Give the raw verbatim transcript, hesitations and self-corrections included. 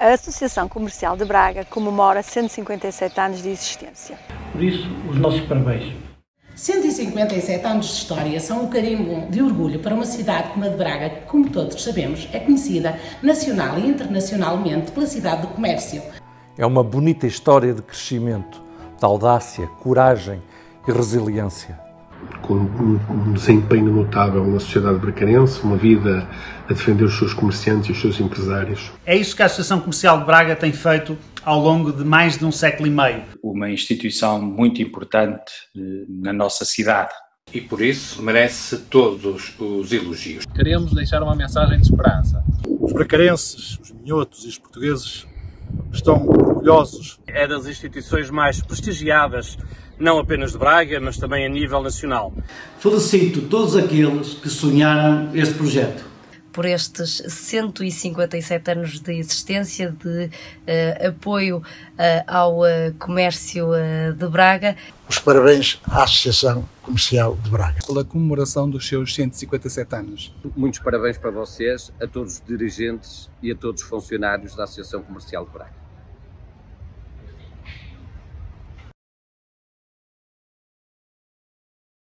A Associação Comercial de Braga comemora cento e cinquenta e sete anos de existência. Por isso, os nossos parabéns. cento e cinquenta e sete anos de história são um carimbo de orgulho para uma cidade como a de Braga, que, como todos sabemos, é conhecida nacional e internacionalmente pela cidade do comércio. É uma bonita história de crescimento, de audácia, coragem e resiliência. Com um desempenho notável na sociedade bracarense, uma vida a defender os seus comerciantes e os seus empresários. É isso que a Associação Comercial de Braga tem feito ao longo de mais de um século e meio. Uma instituição muito importante na nossa cidade. E por isso merece todos os elogios. Queremos deixar uma mensagem de esperança. Os bracarenses, os minhotos e os portugueses estão orgulhosos. É das instituições mais prestigiadas, não apenas de Braga, mas também a nível nacional. Felicito todos aqueles que sonharam este projeto. Por estes cento e cinquenta e sete anos de existência, de uh, apoio uh, ao uh, comércio uh, de Braga. Os parabéns à Associação Comercial de Braga. Pela comemoração dos seus cento e cinquenta e sete anos. Muitos parabéns para vocês, a todos os dirigentes e a todos os funcionários da Associação Comercial de Braga.